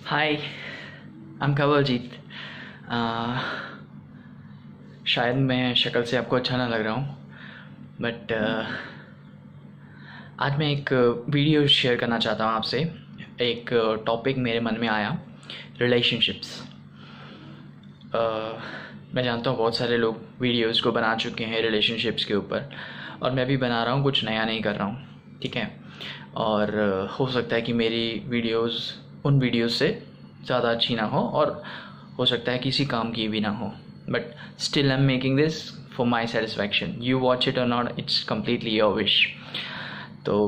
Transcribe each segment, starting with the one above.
Hi, I am Kawaljeet. शायद मैं शक्ल से आपको अच्छा ना लग रहा हूँ, बट आज मैं एक वीडियो शेयर करना चाहता हूँ आपसे। एक टॉपिक मेरे मन में आया, रिलेशनशिप्स। मैं जानता हूँ बहुत सारे लोग वीडियोस को बना चुके हैं रिलेशनशिप्स के ऊपर, और मैं भी बना रहा हूँ, कुछ नया नहीं कर रहा हूँ, ठीक है। और हो सकता है कि मेरी वीडियोस उन वीडियोस से ज़्यादा अच्छी ना हो सकता है किसी काम की भी ना हो, but still I am making this for my satisfaction. You watch it or not, it's completely your wish. तो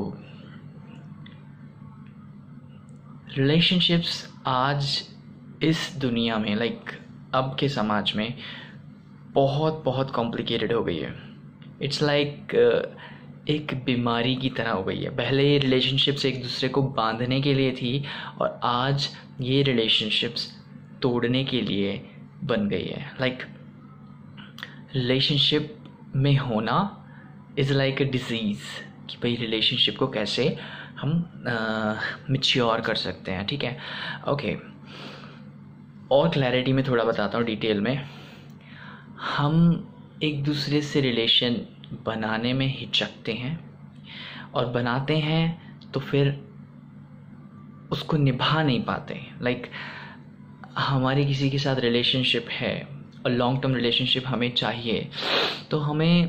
रिलेशनशिप्स आज इस दुनिया में, अब के समाज में बहुत बहुत कॉम्प्लिकेटेड हो गई है। इट्स एक बीमारी की तरह हो गई है। पहले ये रिलेशनशिप्स एक दूसरे को बांधने के लिए थी, और आज ये रिलेशनशिप्स तोड़ने के लिए बन गई है। रिलेशनशिप में होना इज़ लाइक अ डिज़ीज़, कि भाई रिलेशनशिप को कैसे हम मैच्योर कर सकते हैं, ठीक है। ओके, और क्लैरिटी में थोड़ा बताता हूँ डिटेल में। हम एक दूसरे से रिलेशन बनाने में हिचकते हैं, और बनाते हैं तो फिर उसको निभा नहीं पाते। हमारी किसी के साथ रिलेशनशिप है और लॉन्ग टर्म रिलेशनशिप हमें चाहिए, तो हमें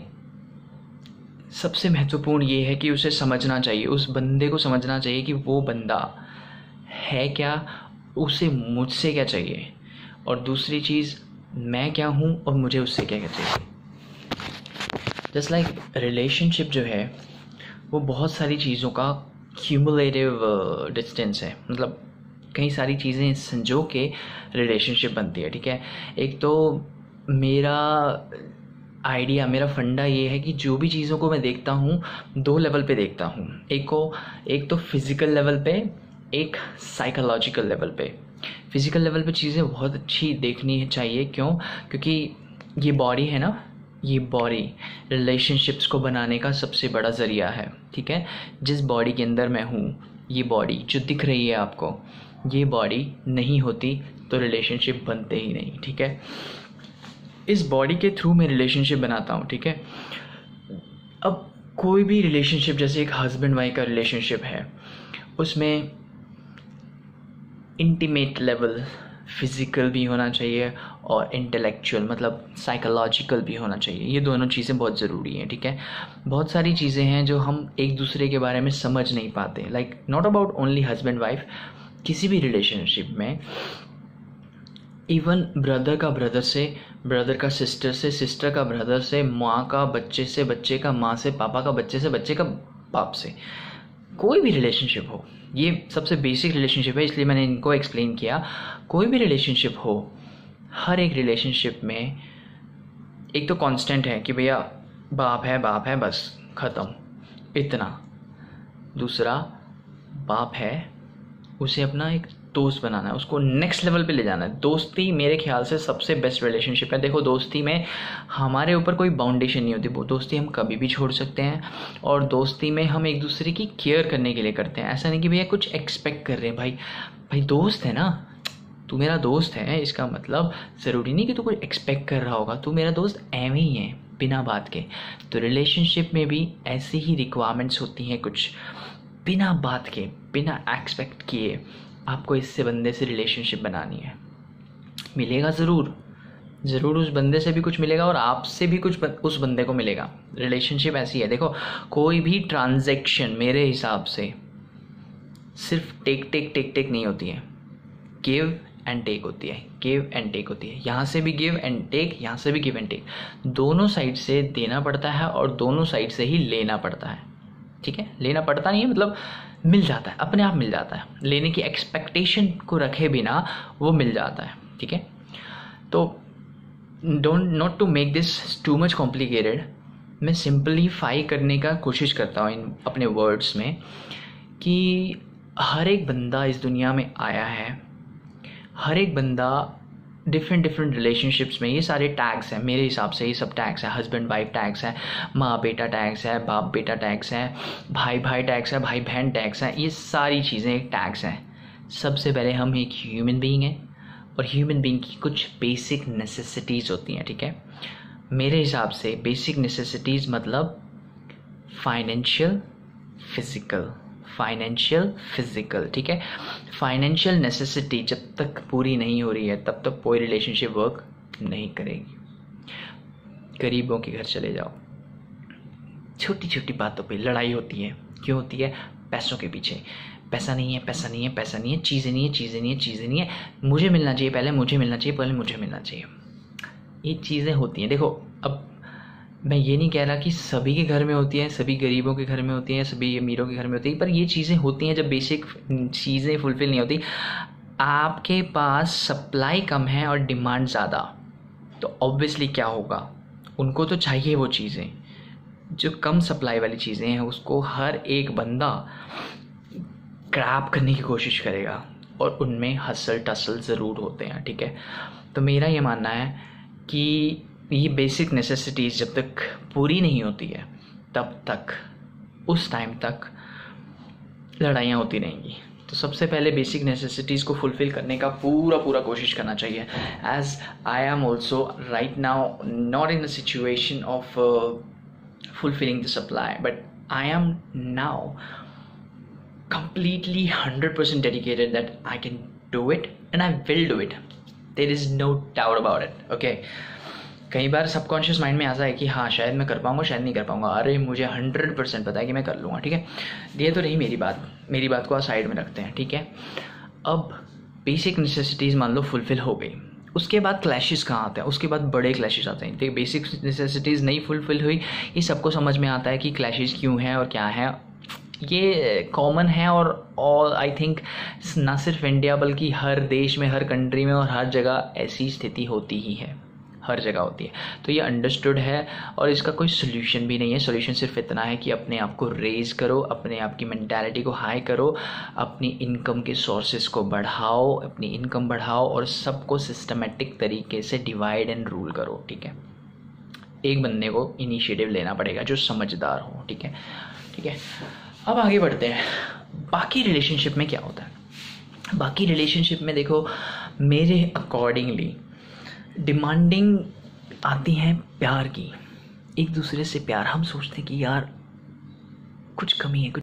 सबसे महत्वपूर्ण ये है कि उसे समझना चाहिए, उस बंदे को समझना चाहिए कि वो बंदा है क्या, उसे मुझसे क्या चाहिए, और दूसरी चीज़ मैं क्या हूँ और मुझे उससे क्या क्या चाहिए। जस्ट लाइक रिलेशनशिप जो है वो बहुत सारी चीज़ों का क्यूमुलेटिव डिस्टेंस है, मतलब कई सारी चीज़ें संजो के रिलेशनशिप बनती है, ठीक है। एक तो मेरा आइडिया, मेरा फंडा ये है कि जो भी चीज़ों को मैं देखता हूँ दो लेवल पे देखता हूँ। एक तो फिज़िकल लेवल पे, एक साइकोलॉजिकल लेवल पे। फिज़िकल लेवल पे चीज़ें बहुत अच्छी देखनी चाहिए। क्यों? क्योंकि ये बॉडी है ना, ये बॉडी रिलेशनशिप्स को बनाने का सबसे बड़ा ज़रिया है, ठीक है। जिस बॉडी के अंदर मैं हूँ, ये बॉडी जो दिख रही है आपको, ये बॉडी नहीं होती तो रिलेशनशिप बनते ही नहीं, ठीक है। इस बॉडी के थ्रू मैं रिलेशनशिप बनाता हूँ, ठीक है। अब कोई भी रिलेशनशिप, जैसे एक हस्बैंड वाइफ का रिलेशनशिप है, उसमें इंटीमेट लेवल फिज़िकल भी होना चाहिए और इंटेलेक्चुअल मतलब साइकोलॉजिकल भी होना चाहिए। ये दोनों चीज़ें बहुत ज़रूरी हैं, ठीक है। बहुत सारी चीज़ें हैं जो हम एक दूसरे के बारे में समझ नहीं पाते, not about only husband wife, किसी भी रिलेशनशिप में। इवन ब्रदर का ब्रदर से, ब्रदर का सिस्टर से, सिस्टर का ब्रदर से, माँ का बच्चे से, बच्चे का माँ से, पापा का बच्चे से, बच्चे का बाप से, कोई भी रिलेशनशिप हो, ये सबसे बेसिक रिलेशनशिप है, इसलिए मैंने इनको एक्सप्लेन किया। कोई भी रिलेशनशिप हो, हर एक रिलेशनशिप में एक तो कांस्टेंट है कि भैया बाप है बस ख़त्म, इतना। दूसरा, बाप है, उसे अपना एक दोस्त बनाना है, उसको नेक्स्ट लेवल पे ले जाना है। दोस्ती मेरे ख्याल से सबसे बेस्ट रिलेशनशिप है। देखो, दोस्ती में हमारे ऊपर कोई बाउंडेशन नहीं होती, वो दोस्ती हम कभी भी छोड़ सकते हैं, और दोस्ती में हम एक दूसरे की केयर करने के लिए करते हैं। ऐसा नहीं कि भैया कुछ एक्सपेक्ट कर रहे हैं, भाई दोस्त है ना, तू मेरा दोस्त है, इसका मतलब ज़रूरी नहीं कि तू कुछ एक्सपेक्ट कर रहा होगा, तू मेरा दोस्त एवं ही है बिना बात के। तो रिलेशनशिप में भी ऐसी ही रिक्वायरमेंट्स होती हैं, कुछ बिना बात के, बिना एक्सपेक्ट किए आपको इससे बंदे से रिलेशनशिप बनानी है। मिलेगा ज़रूर उस बंदे से भी कुछ मिलेगा, और आपसे भी कुछ उस बंदे को मिलेगा। रिलेशनशिप ऐसी है, देखो, कोई भी ट्रांजैक्शन मेरे हिसाब से सिर्फ टेक नहीं होती है, गिव एंड टेक होती है, गिव एंड टेक होती है। यहाँ से भी गिव एंड टेक, यहाँ से भी गिव एंड टेक, दोनों साइड से देना पड़ता है और दोनों साइड से ही लेना पड़ता है, ठीक है। लेना पड़ता नहीं है, मतलब मिल जाता है, अपने आप मिल जाता है, लेने की एक्सपेक्टेशन को रखे बिना वो मिल जाता है, ठीक है। तो not to make this too much complicated, मैं सिंपलीफाई करने का कोशिश करता हूँ इन अपने वर्ड्स में, कि हर एक बंदा इस दुनिया में आया है, हर एक बंदा डिफरेंट रिलेशनशिप्स में, ये सारे टैग्स हैं मेरे हिसाब से, ये सब टैग्स हैं। हस्बैंड वाइफ टैग्स है, माँ बेटा टैग्स है, बाप बेटा टैग्स है, भाई टैग्स है, भाई बहन टैग्स है, ये सारी चीज़ें टैग्स हैं। सबसे पहले हम एक ह्यूमन बीइंग हैं और ह्यूमन बीइंग की कुछ बेसिक नेसेसिटीज़ होती हैं, ठीक है। मेरे हिसाब से बेसिक नेसेसिटीज़ मतलब फाइनेंशियल फिजिकल, ठीक है। फाइनेंशियल नेसेसिटी जब तक पूरी नहीं हो रही है तब तक कोई रिलेशनशिप वर्क नहीं करेगी। गरीबों के घर चले जाओ, छोटी छोटी बातों पे लड़ाई होती है। क्यों होती है? पैसों के पीछे। पैसा नहीं है, पैसा नहीं है, पैसा नहीं है, चीज़ें नहीं है, चीज़ें नहीं है, चीज़ें नहीं है, मुझे मिलना चाहिए, पहले मुझे मिलना चाहिए, पहले मुझे मिलना चाहिए। ये चीज़ें होती हैं। देखो, अब मैं ये नहीं कह रहा कि सभी के घर में होती है, सभी गरीबों के घर में होती है, सभी अमीरों के घर में होती है, पर ये चीज़ें होती हैं जब बेसिक चीज़ें फुलफिल नहीं होती। आपके पास सप्लाई कम है और डिमांड ज़्यादा, तो ऑब्वियसली क्या होगा, उनको तो चाहिए वो चीज़ें। जो कम सप्लाई वाली चीज़ें हैं उसको हर एक बंदा ग्रैब करने की कोशिश करेगा और उनमें हसल टसल ज़रूर होते हैं, ठीक है। तो मेरा ये मानना है कि ये बेसिक नेसेसिटीज़ जब तक पूरी नहीं होती है तब तक, उस टाइम तक लड़ाइयाँ होती रहेंगी। तो सबसे पहले बेसिक नेसेसिटीज़ को फुलफ़िल करने का पूरा कोशिश करना चाहिए। As I am also right now not in the situation of fulfilling the supply, but I am now completely 100% dedicated that I can do it and I will do it. There is no doubt about it. Okay, कई बार subconscious mind में आता है कि हाँ शायद मैं कर पाऊंगा, शायद नहीं कर पाऊंगा। अरे मुझे 100% पता है कि मैं कर लूँगा, ठीक है। ये तो रही मेरी बात को साइड में रखते हैं, ठीक है। अब बेसिक नेसेसिटीज़ मान लो फुलफिल हो गई, उसके बाद क्लैशेस कहाँ आते हैं? उसके बाद बड़े क्लैशेस आते हैं। देखिए, बेसिक नेसेसिटीज़ नहीं फुलफिल हुई, ये सबको समझ में आता है कि क्लैशेस क्यों हैं और क्या है। ये कॉमन है और ऑल आई थिंक ना सिर्फ इंडिया बल्कि हर देश में, हर कंट्री में और हर जगह ऐसी स्थिति होती ही है, हर जगह होती है। तो ये अंडरस्टूड है और इसका कोई सोल्यूशन भी नहीं है। सोल्यूशन सिर्फ इतना है कि अपने आप को रेज करो, अपने आप की मेंटालिटी को हाई करो, अपनी इनकम के सोर्सेज को बढ़ाओ, अपनी इनकम बढ़ाओ और सबको सिस्टमेटिक तरीके से डिवाइड एंड रूल करो, ठीक है। एक बंदे को इनिशिएटिव लेना पड़ेगा जो समझदार हो, ठीक है, ठीक है। अब आगे बढ़ते हैं। बाकी रिलेशनशिप में क्या होता है? बाकी रिलेशनशिप में देखो, मेरे अकॉर्डिंगली डिमांडिंग आती हैं प्यार की, एक दूसरे से प्यार। हम सोचते हैं कि यार कुछ कमी है, कुछ